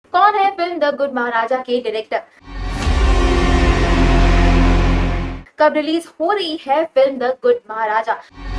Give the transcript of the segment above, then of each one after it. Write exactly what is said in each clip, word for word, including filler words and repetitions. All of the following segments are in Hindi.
कौन है फिल्म द गुड महाराजा के डायरेक्टर? कब रिलीज हो रही है film the good Maharaja?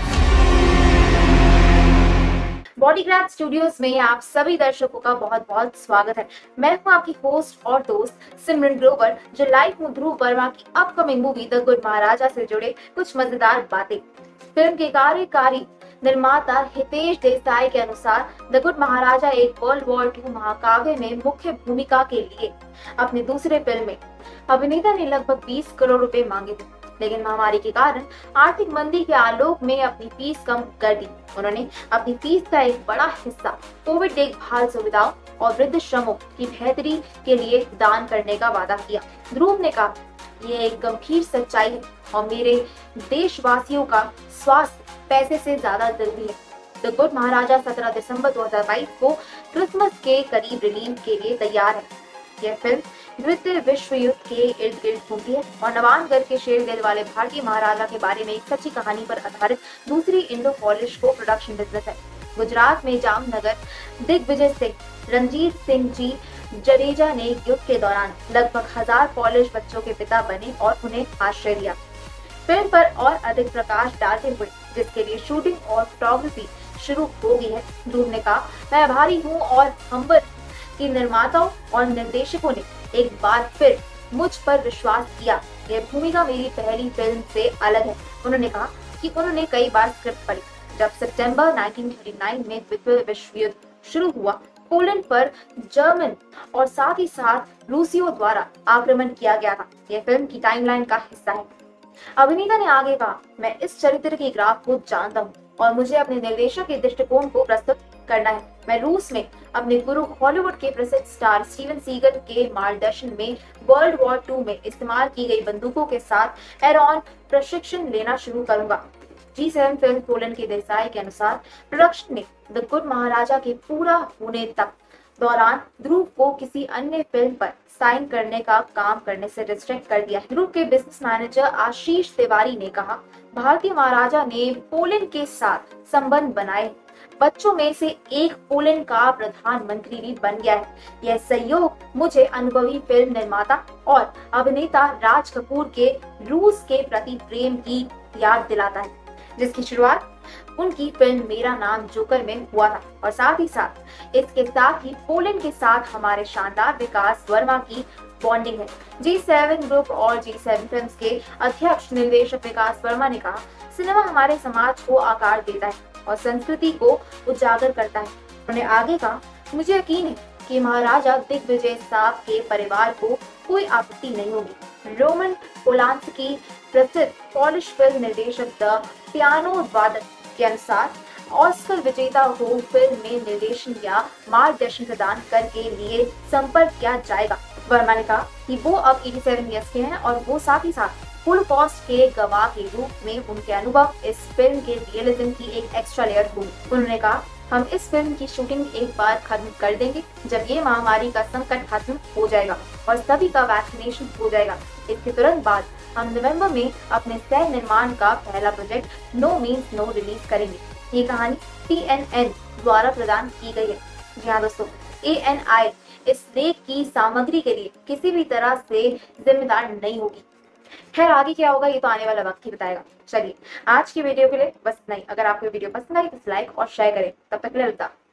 Bodygraph studios में आप सभी दर्शकों का बहुत बहुत स्वागत है। मैं हूं आपकी होस्ट और दोस्त सिमरन ग्रोवर, जो लाइव हूं ध्रुव वर्मा की upcoming movie the good Maharaja से जुड़े कुछ मजेदार बातें। फिल्म के कार्यकारी निर्माता हितेश देसाई के अनुसार द गुड महाराजा एक वर्ल्ड वॉर टू महाकाव्य में मुख्य भूमिका के लिए अपने दूसरे फिल्म में अभिनेता ने लगभग बीस करोड़ रुपए मांगे थे, लेकिन महामारी के कारण आर्थिक मंदी के आलोक में अपनी फीस कम कर दी। उन्होंने अपनी फीस का एक बड़ा हिस्सा कोविड देखभाल सुविधाओं और वृद्ध श्रमों की बेहतरी के लिए दान करने का वादा किया। ध्रुव ने कहा, यह एक गंभीर सच्चाई है और मेरे देशवासियों का स्वास्थ्य पैसे से ज्यादा जरूरी है। द गुड महाराजा सत्रह दिसंबर दो हज़ार बाईस को क्रिसमस के करीब रिलीज के लिए तैयार है। यह फिल्म द्वितीय विश्व युद्ध के इर्द गिर्द घूमती है और नवानगढ़ के शेर दिल वाले भारतीय महाराजा के बारे में एक सच्ची कहानी पर आधारित दूसरी Indo Polish co production business है। गुजरात में जामनगर दिग्विजय सिंह रणजीत सिंह जी जडेजा ने युद्ध के दौरान लगभग हजार पॉलिश बच्चों के पिता बने और उन्हें आश्रय दिया। फिल्म पर और अधिक प्रकाश डालते हुए, जिसके लिए शूटिंग और फोटोग्राफी शुरू हो गई है, ध्रुव ने कहा, मैं आभारी हूँ और हम्बर की निर्माताओं और निर्देशकों ने एक बार फिर मुझ पर विश्वास किया। यह भूमिका मेरी पहली फिल्म से अलग है। उन्होंने कहा कि उन्होंने कई बार स्क्रिप्ट पढ़ी। जब सितंबर उन्नीस सौ उनतालीस में द्वितीय विश्व युद्ध शुरू हुआ, पोलैंड पर जर्मन और साथ ही साथ रूसियों द्वारा आक्रमण किया गया था। यह फिल्म की टाइमलाइन का हिस्सा है। अभिनेता ने आगे कहा, मैं इस चरित्र के ग्राफ को जानता हूँ और मुझे अपने निर्देशक के दृष्टिकोण को प्रस्तुत करना है। मैं रूस में अपने गुरु हॉलीवुड के प्रसिद्ध स्टार स्टीवन सीगल के मार्गदर्शन में वर्ल्ड वॉर टू में इस्तेमाल की गई बंदूकों के साथ एरॉन प्रशिक्षण लेना शुरू करूंगा। जी सेवन फिल्म पोलैंड के देसाई के अनुसार प्रोडक्शन ने द गुड महाराजा के पूरा होने तक दौरान ध्रुव को किसी अन्य फिल्म पर साइन करने का काम करने से रिस्ट्रिक्ट कर दिया। ध्रुव के बिजनेस मैनेजर आशीष तिवारी ने कहा, भारतीय महाराजा ने पोलैंड के साथ संबंध बनाए, बच्चों में से एक पोलैंड का प्रधानमंत्री भी बन गया है। यह सहयोग मुझे अनुभवी फिल्म निर्माता और अभिनेता राज कपूर के रूस के प्रति प्रेम की याद दिलाता है, जिसकी शुरुआत उनकी फिल्म मेरा नाम जोकर में हुआ था। और साथ ही साथ इसके साथ ही पोलैंड के साथ हमारे शानदार विकास वर्मा की बॉन्डिंग है। जी सेवन ग्रुप और जी सेवन फिल्म्स के अध्यक्ष निर्देशक विकास वर्मा ने कहा, सिनेमा हमारे समाज को आकार देता है और संस्कृति को उजागर करता है। उन्होंने आगे कहा, मुझे यकीन है कि महाराजा दिग्विजय साहब के परिवार को कोई आपत्ति नहीं होगी। रोमन पोलांस्की प्रसिद्ध पॉलिश फिल्म निर्देशक द पियानो वादक के अनुसार ऑस्कर विजेता को फिल्म में निर्देशन या मार्गदर्शन प्रदान करके लिए संपर्क किया जाएगा। वर्मा ने कहा कि वो अब सत्तासी इयर्स के हैं और वो साथ ही साथ फुल कॉस्ट के गवाह के रूप में उनके अनुभव इस फिल्म के रियलिज्म की एक एक्स्ट्रा लेयर होगी। उन्होंने कहा, हम इस फिल्म की शूटिंग एक बार खत्म कर देंगे जब ये महामारी का संकट खत्म हो जाएगा और सभी का वैक्सीनेशन हो जाएगा। इसके तुरंत बाद हम नवंबर में अपने सह निर्माण का पहला project no means no release करेंगे। ये कहानी टी एन एन द्वारा प्रदान की गई है। जी हाँ दोस्तों, ए एन आई इस लेख की सामग्री के लिए किसी भी तरह से जिम्मेदार नहीं होगी। खैर, आगे क्या होगा ये तो आने वाला वक्त ही बताएगा। चलिए, आज की वीडियो के लिए बस इतना ही। अगर आपको वीडियो पसंद आई तो लाइक और शेयर करें। तब तक के लिए अलविदा।